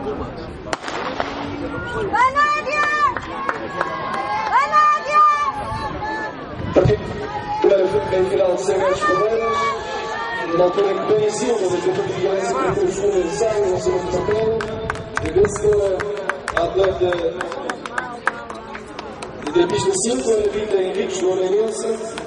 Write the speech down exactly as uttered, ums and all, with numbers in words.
Vanadja! Vanadja! Bem final de Cegas Palmeiras, na altura em que bem acima da categoria para o segundo ensaio, no segundo papel, a vencedora, a atleta da pista cinco, a Ana Rita Henriques do Oreirense.